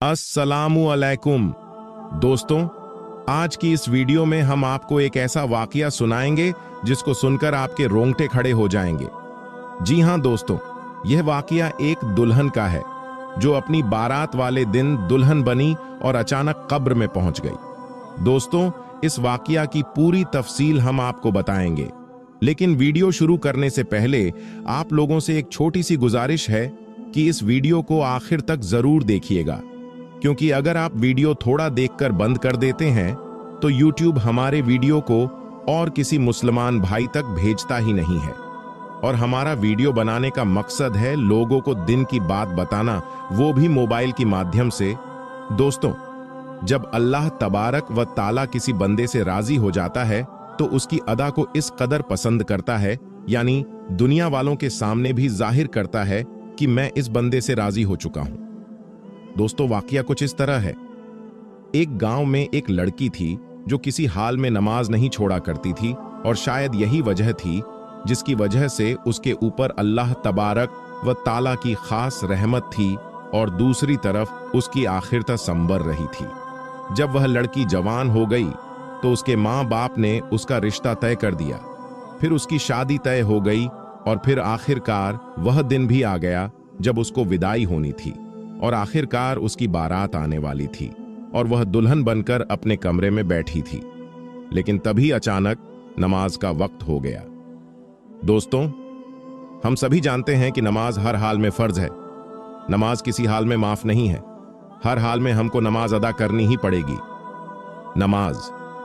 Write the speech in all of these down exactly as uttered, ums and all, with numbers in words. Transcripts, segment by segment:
अस्सलामु अलैकुम दोस्तों, आज की इस वीडियो में हम आपको एक ऐसा वाकया सुनाएंगे जिसको सुनकर आपके रोंगटे खड़े हो जाएंगे। जी हां दोस्तों, यह वाकया एक दुल्हन का है जो अपनी बारात वाले दिन दुल्हन बनी और अचानक कब्र में पहुंच गई। दोस्तों, इस वाकया की पूरी तफसील हम आपको बताएंगे, लेकिन वीडियो शुरू करने से पहले आप लोगों से एक छोटी सी गुजारिश है कि इस वीडियो को आखिर तक जरूर देखिएगा, क्योंकि अगर आप वीडियो थोड़ा देखकर बंद कर देते हैं तो यूट्यूब हमारे वीडियो को और किसी मुसलमान भाई तक भेजता ही नहीं है। और हमारा वीडियो बनाने का मकसद है लोगों को दिन की बात बताना, वो भी मोबाइल के माध्यम से। दोस्तों, जब अल्लाह तबारक व ताला किसी बंदे से राजी हो जाता है तो उसकी अदा को इस कदर पसंद करता है, यानी दुनिया वालों के सामने भी जाहिर करता है कि मैं इस बंदे से राजी हो चुका हूं। दोस्तों, वाकया कुछ इस तरह है। एक गांव में एक लड़की थी जो किसी हाल में नमाज नहीं छोड़ा करती थी, और शायद यही वजह थी जिसकी वजह से उसके ऊपर अल्लाह तबारक व ताला की खास रहमत थी और दूसरी तरफ उसकी आखिरता संबर रही थी। जब वह लड़की जवान हो गई तो उसके माँ बाप ने उसका रिश्ता तय कर दिया। फिर उसकी शादी तय हो गई और फिर आखिरकार वह दिन भी आ गया जब उसको विदाई होनी थी और आखिरकार उसकी बारात आने वाली थी और वह दुल्हन बनकर अपने कमरे में बैठी थी। लेकिन तभी अचानक नमाज का वक्त हो गया। दोस्तों, हम सभी जानते हैं कि नमाज हर हाल में फर्ज है। नमाज किसी हाल में माफ नहीं है। हर हाल में हमको नमाज अदा करनी ही पड़ेगी। नमाज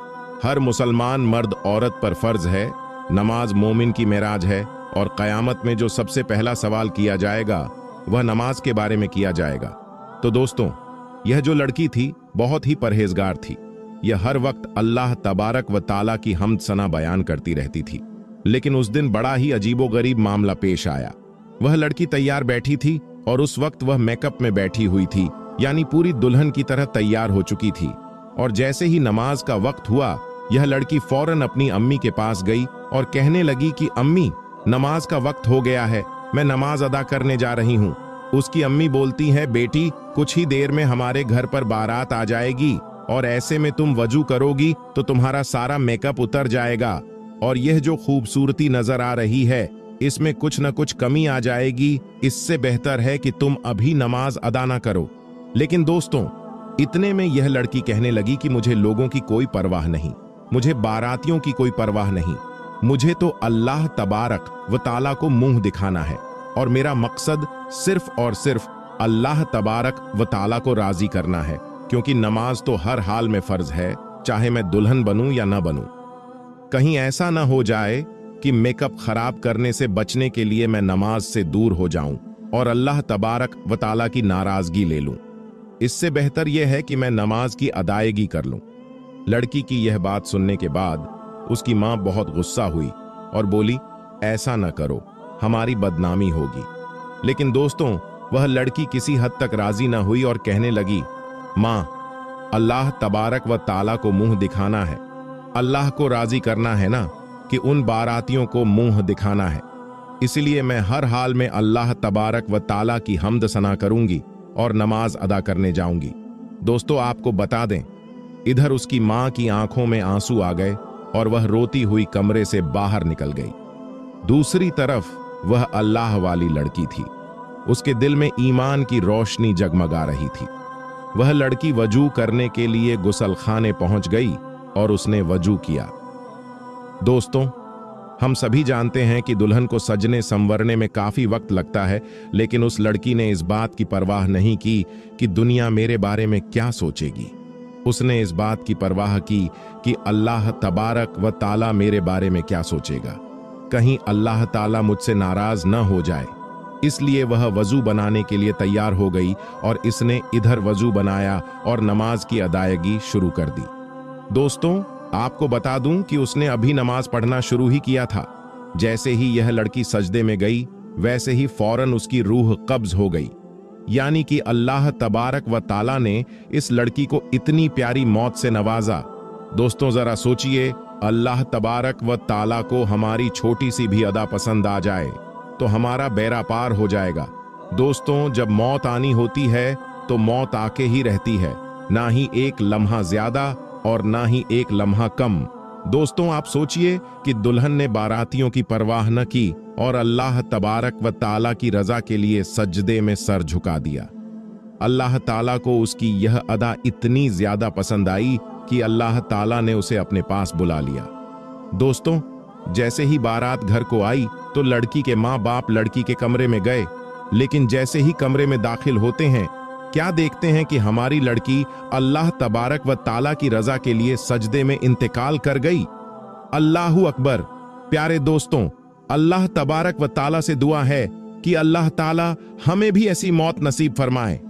हर मुसलमान मर्द औरत पर फर्ज है। नमाज मोमिन की मेराज है और कयामत में जो सबसे पहला सवाल किया जाएगा वह नमाज के बारे में किया जाएगा। तो दोस्तों, यह जो लड़की थी बहुत ही परहेजगार थी। यह हर वक्त अल्लाह तबारक व ताला की हम्द सना बयान करती रहती थी। लेकिन उस दिन बड़ा ही अजीबोगरीब मामला पेश आया। वह लड़की तैयार बैठी थी और उस वक्त वह मेकअप में बैठी हुई थी, यानी पूरी दुल्हन की तरह तैयार हो चुकी थी। और जैसे ही नमाज का वक्त हुआ, यह लड़की फौरन अपनी अम्मी के पास गई और कहने लगी कि अम्मी, नमाज का वक्त हो गया है, मैं नमाज अदा करने जा रही हूँ। उसकी अम्मी बोलती है, बेटी, कुछ ही देर में हमारे घर पर बारात आ जाएगी और ऐसे में तुम वजू करोगी तो तुम्हारा सारा मेकअप उतर जाएगा और यह जो खूबसूरती नजर आ रही है इसमें कुछ न कुछ कमी आ जाएगी। इससे बेहतर है कि तुम अभी नमाज अदा ना करो। लेकिन दोस्तों, इतने में यह लड़की कहने लगी कि मुझे लोगों की कोई परवाह नहीं, मुझे बारातियों की कोई परवाह नहीं, मुझे तो अल्लाह तबारक व ताला को मुंह दिखाना है और मेरा मकसद सिर्फ और सिर्फ अल्लाह तबारक व ताला को राजी करना है, क्योंकि नमाज तो हर हाल में फर्ज है, चाहे मैं दुल्हन बनूं या न बनूं। कहीं ऐसा ना हो जाए कि मेकअप खराब करने से बचने के लिए मैं नमाज से दूर हो जाऊं और अल्लाह तबारक व ताला की नाराजगी ले लूं। इससे बेहतर यह है कि मैं नमाज की अदायगी कर लूं। लड़की की यह बात सुनने के बाद उसकी मां बहुत गुस्सा हुई और बोली, ऐसा न करो, हमारी बदनामी होगी। लेकिन दोस्तों, वह लड़की किसी हद तक राजी न हुई और कहने लगी, मां, अल्लाह तबारक व ताला को मुंह दिखाना है, अल्लाह को राजी करना है ना, कि उन बारातियों को मुंह दिखाना है। इसलिए मैं हर हाल में अल्लाह तबारक व ताला की हम्द सना करूंगी और नमाज अदा करने जाऊंगी। दोस्तों, आपको बता दें, इधर उसकी मां की आंखों में आंसू आ गए और वह रोती हुई कमरे से बाहर निकल गई। दूसरी तरफ वह अल्लाह वाली लड़की थी। उसके दिल में ईमान की रोशनी जगमगा रही थी। वह लड़की वजू करने के लिए गुसलखाने पहुंच गई और उसने वजू किया। दोस्तों, हम सभी जानते हैं कि दुल्हन को सजने संवरने में काफी वक्त लगता है, लेकिन उस लड़की ने इस बात की परवाह नहीं की कि दुनिया मेरे बारे में क्या सोचेगी। उसने इस बात की परवाह की कि अल्लाह तबारक व ताला मेरे बारे में क्या सोचेगा, कहीं अल्लाह ताला मुझसे नाराज न हो जाए। इसलिए वह वजू बनाने के लिए तैयार हो गई और इसने इधर वजू बनाया और नमाज की अदायगी शुरू कर दी। दोस्तों, आपको बता दूं कि उसने अभी नमाज पढ़ना शुरू ही किया था। जैसे ही यह लड़की सजदे में गई, वैसे ही फौरन उसकी रूह कब्ज हो गई, यानी कि अल्लाह तबारक व ताला ने इस लड़की को इतनी प्यारी मौत से नवाजा। दोस्तों, जरा सोचिए, अल्लाह तबारक व ताला को हमारी छोटी सी भी अदा पसंद आ जाए तो हमारा बेड़ा पार हो जाएगा। दोस्तों, जब मौत आनी होती है तो मौत आके ही रहती है, ना ही एक लम्हा ज्यादा और ना ही एक लम्हा कम। दोस्तों, आप सोचिए कि दुल्हन ने बारातियों की परवाह न की और अल्लाह तबारक व ताला की रजा के लिए सजदे में सर झुका दिया। अल्लाह ताला को उसकी यह अदा इतनी ज्यादा पसंद आई कि अल्लाह ताला ने उसे अपने पास बुला लिया। दोस्तों, जैसे ही बारात घर को आई तो लड़की के माँ बाप लड़की के कमरे में गए, लेकिन जैसे ही कमरे में दाखिल होते हैं, क्या देखते हैं कि हमारी लड़की अल्लाह तबारक व ताला की रजा के लिए सजदे में इंतकाल कर गई। अल्लाहू अकबर। प्यारे दोस्तों, अल्लाह तबारक व ताला से दुआ है कि अल्लाह ताला हमें भी ऐसी मौत नसीब फरमाए।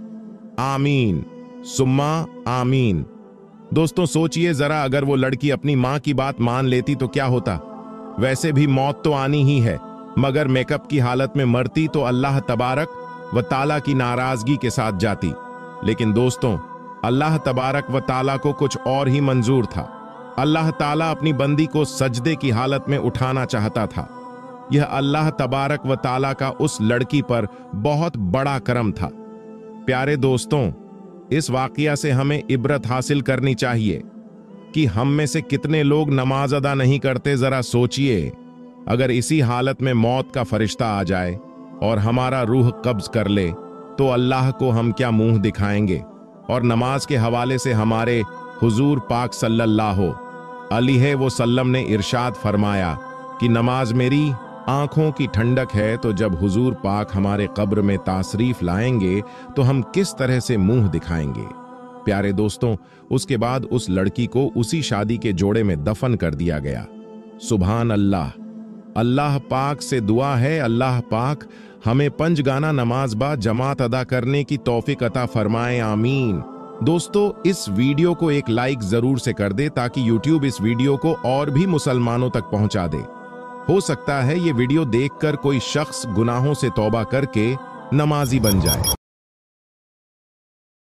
आमीन सुम्मा आमीन। दोस्तों, सोचिए जरा, अगर वो लड़की अपनी मां की बात मान लेती तो क्या होता। वैसे भी मौत तो आनी ही है, मगर मेकअप की हालत में मरती तो अल्लाह तबारक व ताला की नाराजगी के साथ जाती। लेकिन दोस्तों, अल्लाह तबारक व ताला को कुछ और ही मंजूर था। अल्लाह ताला अपनी बंदी को सजदे की हालत में उठाना चाहता था। यह अल्लाह तबारक व ताला का उस लड़की पर बहुत बड़ा करम था। प्यारे दोस्तों, इस वाकया से हमें इबरत हासिल करनी चाहिए कि हम में से कितने लोग नमाज अदा नहीं करते। जरा सोचिए, अगर इसी हालत में मौत का फरिश्ता आ जाए और हमारा रूह कब्ज कर ले तो अल्लाह को हम क्या मुंह दिखाएंगे। और नमाज के हवाले से हमारे हुजूर पाक सल्लल्लाहु अलैहि वसल्लम ने इरशाद फरमाया कि नमाज मेरी आंखों की ठंडक है। तो जब हुजूर पाक हमारे कब्र में ताशरीफ लाएंगे तो हम किस तरह से मुंह दिखाएंगे। प्यारे दोस्तों, उसके बाद उस लड़की को उसी शादी के जोड़े में दफन कर दिया गया। सुभान अल्लाह। अल्लाह पाक से दुआ है, अल्लाह पाक हमें पंजगाना नमाज बा जमात अदा करने की तौफीक अता फरमाए। आमीन। दोस्तों, इस वीडियो को एक लाइक जरूर से कर दे ताकि यूट्यूब इस वीडियो को और भी मुसलमानों तक पहुंचा दे। हो सकता है ये वीडियो देखकर कोई शख्स गुनाहों से तौबा करके नमाजी बन जाए।